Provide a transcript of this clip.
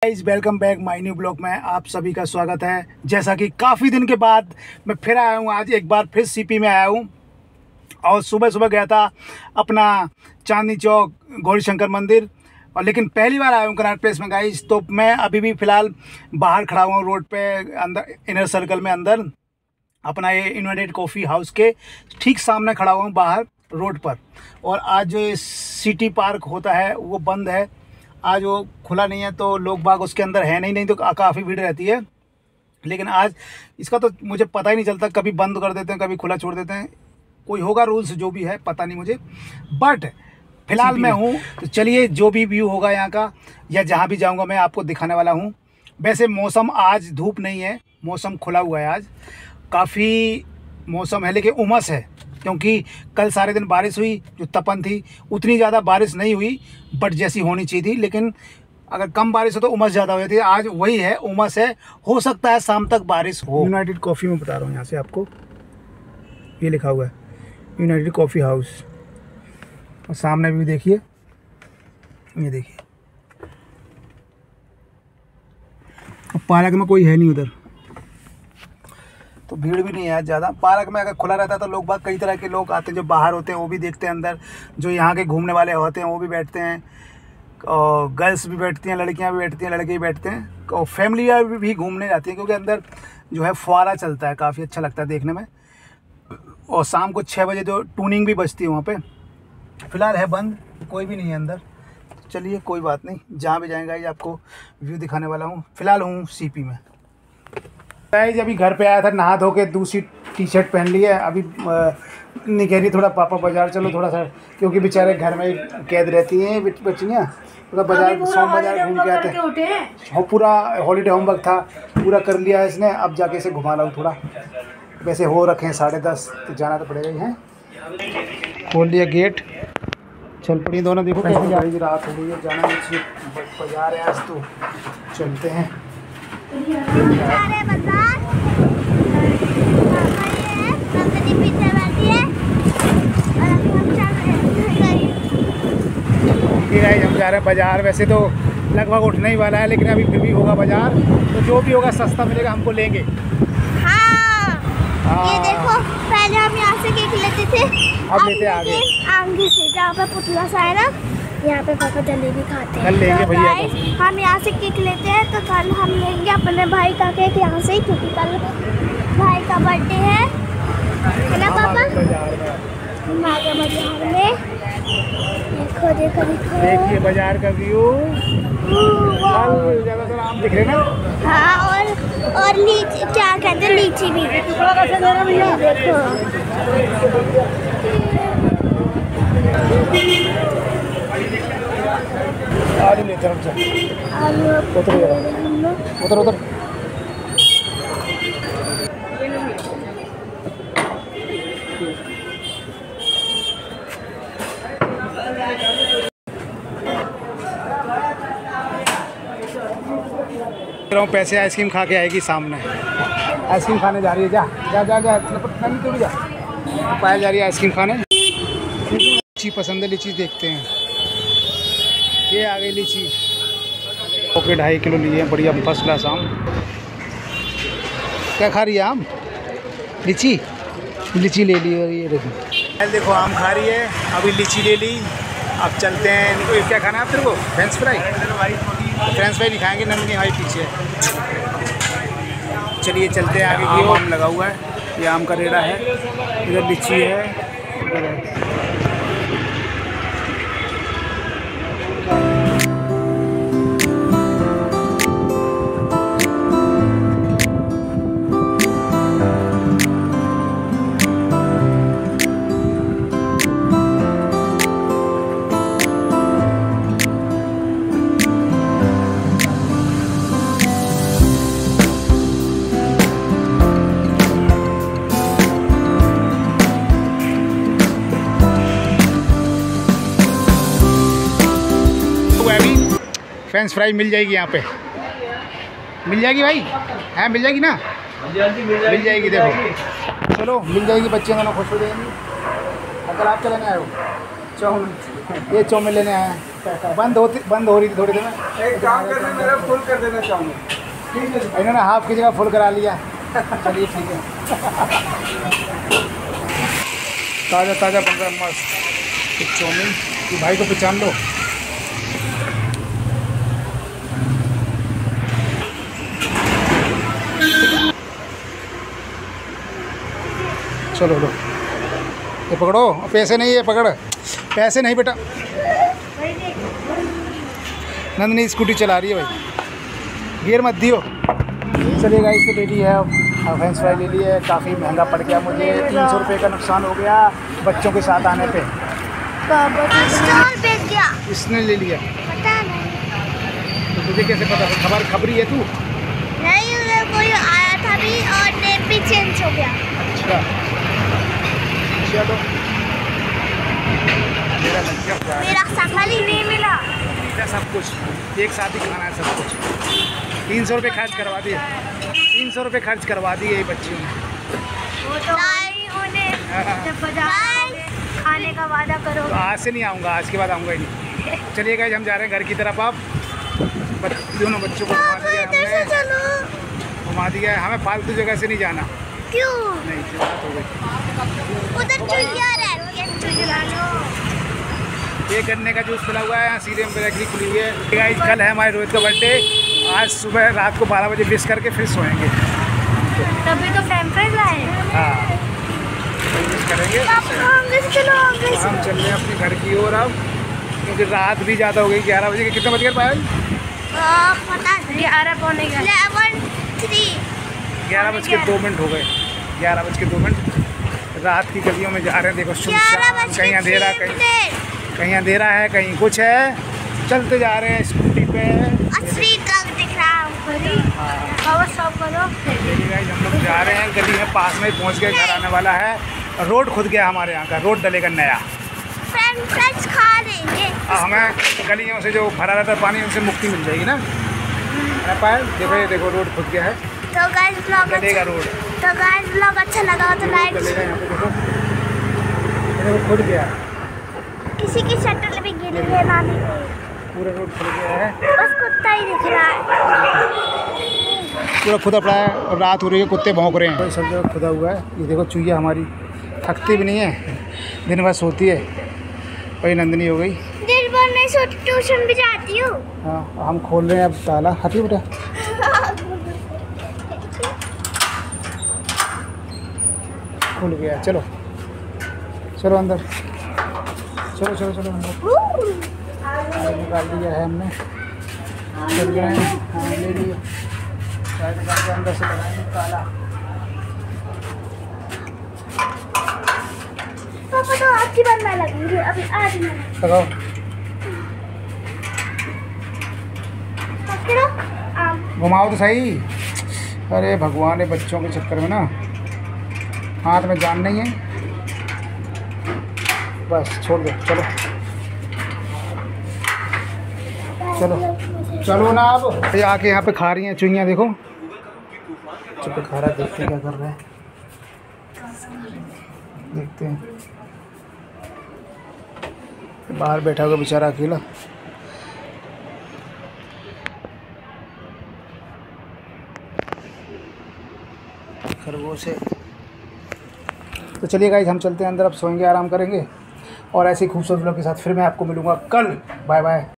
Guys welcome back my new blog में आप सभी का स्वागत है। जैसा कि काफ़ी दिन के बाद मैं फिर आया हूँ, आज एक बार फिर सीपी में आया हूँ और सुबह सुबह गया था अपना चांदनी चौक गौरी शंकर मंदिर, और लेकिन पहली बार आया हूँ कनॉट प्लेस में गाइस। तो मैं अभी भी फ़िलहाल बाहर खड़ा हुआ हूँ रोड पे, अंदर इनर सर्कल में अंदर अपना ये यूनाइटेड कॉफ़ी हाउस के ठीक सामने खड़ा हुआ हूँ बाहर रोड पर। और आज जो सिटी पार्क होता है वो बंद है, आज वो खुला नहीं है, तो लोग बाग उसके अंदर है नहीं तो काफ़ी भीड़ रहती है। लेकिन आज इसका तो मुझे पता ही नहीं चलता, कभी बंद कर देते हैं कभी खुला छोड़ देते हैं, कोई होगा रूल्स जो भी है पता नहीं मुझे। बट फिलहाल मैं हूँ, तो चलिए जो भी व्यू होगा यहाँ का या जहाँ भी जाऊँगा मैं आपको दिखाने वाला हूँ। वैसे मौसम आज धूप नहीं है, मौसम खुला हुआ है, आज काफ़ी मौसम है लेकिन उमस है, क्योंकि कल सारे दिन बारिश हुई, जो तपन थी उतनी ज़्यादा बारिश नहीं हुई बट जैसी होनी चाहिए थी। लेकिन अगर कम बारिश हो तो उमस ज़्यादा हो जाती है, आज वही है, उमस है, हो सकता है शाम तक बारिश हो। यूनाइटेड कॉफ़ी में बता रहा हूँ, यहाँ से आपको ये लिखा हुआ है यूनाइटेड कॉफ़ी हाउस, और सामने भी देखिए, ये देखिए। अब पार्क में कोई है नहीं उधर, तो भीड़ भी नहीं है आज ज़्यादा। पार्क में अगर खुला रहता तो लोग बाग कई तरह के लोग आते हैं, जो बाहर होते हैं वो भी देखते हैं अंदर, जो यहाँ के घूमने वाले होते हैं वो भी बैठते हैं, और गर्ल्स भी बैठती हैं, लड़कियाँ भी बैठती हैं, लड़के भी बैठते हैं, और फैमिली भी घूमने जाती हैं, क्योंकि अंदर जो है फुहारा चलता है, काफ़ी अच्छा लगता है देखने में। और शाम को 6 बजे जो टूनिंग भी बजती है वहाँ पर। फ़िलहाल है बंद, कोई भी नहीं है अंदर। चलिए कोई बात नहीं, जहाँ भी जाएंगे आपको व्यू दिखाने वाला हूँ। फ़िलहाल हूँ सीपी में गाइस। अभी घर पे आया था, नहा धो के दूसरी टी-शर्ट पहन ली है। अभी नहीं कह रही थोड़ा पापा बाज़ार चलो थोड़ा सा, क्योंकि बेचारे घर में कैद रहती हैं बच्चियाँ, थोड़ा बाज़ार सोम बाज़ार घूम के आते हैं। पूरा हॉलीडे होमवर्क था, पूरा कर लिया है इसने, अब जाके इसे घुमा लाऊँ थोड़ा। वैसे हो रखे हैं 10:30, तो जाना तो पड़ेगा ही है। खोल दिया गेट, चल पड़ी दोनों। देखो कैसे जा रही, रात हो गई है, जाना चाहिए बाज़ार है आज, तो चलते हैं। हम जा रहे हैं बाज़ार। वैसे तो लगभग उठने ही वाला है, लेकिन अभी फिर भी होगा बाज़ार, तो जो भी होगा सस्ता मिलेगा हमको लेंगे। हाँ। ये देखो, पहले हम यहाँ से केक लेते थे, अब लेते आगे से, जहाँ पे पुतला सा है ना, यहाँ पे पापा जलेबी खाते हैं। कल लेंगे तो भैया, हम यहाँ से केक लेते हैं, तो कल हम लेंगे अपने भाई का केक यहाँ से ही, क्योंकि कल भाई का बर्थडे है ना पापा। हम आ गए बाजार में, देखो देखो देखो, देखिए बाजार का व्यू, ज़्यादातर आम दिख रहे ना। हाँ, और लीची, क्या कहते हैं, लीची भी देखो। आलू लेते हैं, उधर उधर। पैसे आइसक्रीम खा के आएगी सामने, आइसक्रीम खाने जा रही है। जा जा जा जा, नहीं जा, पाया जा रही है आइसक्रीम खाने। लीची पसंद है, लीची देखते हैं। ये आ गई लीची, ओके 2.5 किलो लिए हैं, बढ़िया फर्स्ट क्लास आम। क्या खा रही है आम? लीची, लीची ले ली। और ये देखो आम खा रही है, अभी लीची ले ली। अब चलते हैं, क्या खाना है आप तेरे को? French fry? फ्रेंच फ्राई नहीं खाएंगे, नंदनी भाई पीछे। चलिए चलते हैं आगे। ये आम लगा हुआ है, ये आम का रेड़ा है, इधर लीची है। फ्रेंच फ्राई मिल जाएगी यहाँ पे, मिल जाएगी भाई, है मिल जाएगी ना, मिल जाएगी। देखो चलो मिल जाएगी, बच्चे दोनों खुश हो जाएंगे। अगर आप चले आए हो, चलो ये चाउमीन लेने आए हैं। बंद हो रही थी थोड़ी देर में। एक काम करना, मेरा फुल कर देना चाहूँगा। इन्होंने हाफ की जगह फुल करा लिया। चलिए ठीक है। ताज़ा ताज़ा बन रहा है मस्त एक चाउमीन। ये भाई को पहचान लो। चलो लो, ये पकड़ो। पैसे नहीं, ये पकड़। पैसे नहीं बेटा। नंदनी स्कूटी चला रही है भाई, गियर मत दियो। चलिए गाइस, तो ले ली है फ्रेंच फ्राई ले लिए। काफ़ी महंगा पड़ गया मुझे, 300 रुपये का नुकसान हो गया बच्चों के साथ आने पे। इसने ले लिया। पता नहीं, तो तुझे कैसे पता? खबरी है तू? नहीं, उधर कोई आया था भी और नेम भी चेंज हो गया। अच्छा चलो, मेरा लग गया प्यार। मेरा सफल ही नहीं मिला। सब कुछ एक साथ ही खाना है, सब कुछ। 300 रुपये खर्च करवा दिए, 300 रुपये खर्च करवा दिए ये बच्चियों ने। खाने का वादा करो। तो आज से नहीं आऊँगा, आज के बाद आऊँगा ही नहीं। चलिए गाइस, हम जा रहे हैं घर की तरफ। आप दोनों बच्चों को घुमा दिया हमने, घुमा दिया है। हमें फालतू जगह से नहीं जाना। क्यों? नहीं, बात हो गई। उधर चुईया रहती है, चुईया लो। ये गन्ने का जूस मिला हुआ है यहाँ, सीधे बेकरी खुली हुई है। गाइस, कल है हमारे रोहित का बर्थडे। आज सुबह रात को 12 बजे विश करके फिर सोएंगे। तभी तो पैम्पर्स लाए। हाँ, विश करेंगे। चलो हम चल रहे हैं अपने घर की ओर अब, क्योंकि रात भी ज़्यादा हो गई। 11 बजे के कितने बज गए पायल? 11 पौने 11 बज के 2 मिनट हो गए। 11 बज के 2 मिनट। रात की गलियों में जा रहे हैं। देखो सुनसान, कहीं अंधेरा, कहीं अंधेरा है, कहीं कुछ है। चलते जा रहे हैं स्कूटी पे। दिख रहा है। हम लोग जा रहे हैं, गली में पास में पहुंच गए, घर आने वाला है। रोड खुद गया हमारे यहाँ का, रोड डलेगा नया। फ्रेंच खा लेंगे। हमें गलियों से जो भरा रहता है पानी, उनसे मुक्ति मिल जाएगी ना। पायल देखो, ये देखो रोड खुद गया है। तो गाइस ब्लॉग डलेगा रोड। तो गाइस ब्लॉग अच्छा लगा तो लाइक। डलेगा यहाँ पे, देखो खुद गया। किसी की शटर भी गिरी है नानी, पूरा रोड खुल गया है। बस कुत्ता ही दिख रहा है। पूरा खुदा पड़ा है और रात हो रही है, कुत्ते भौंक रहे हैं। सब जगह खुदा हुआ है। ये देखो चुईया हमारी थकती भी नहीं है, दिन भर सोती है। वही नंदनी हो गई, दिन भर नहीं सोती, ट्यूशन भी जाती हूँ। हाँ, हम खोल रहे हैं अब ताला। हाथी बेटा, खुल गया। चलो चलो अंदर, चलो चलो चलो अंदर। निकाल दिया है हमने, चल गए हैं। हाँ, ले लिए। अंदर से लगाएंगे ताला। पापा तो आपकी बात मैं लगूंगी अभी, आज मैं लगाओ। घुमाओ तो सही। अरे भगवान, है बच्चों के चक्कर में ना हाथ में जान नहीं है। बस छोड़ दो। चलो चलो चलो ना। अब ये आके यहाँ पे खा रही हैं चुईयाँ, देखो चुप खा रहा है। देखते हैं क्या कर रहे हैं, देखते हैं। बाहर बैठा हुआ बेचारा अकेला। खरगोश है। तो चलिए गाइस, हम चलते हैं अंदर, अब सोएंगे, आराम करेंगे। और ऐसे ही खूबसूरत लोगों के साथ फिर मैं आपको मिलूँगा कल। Bye bye.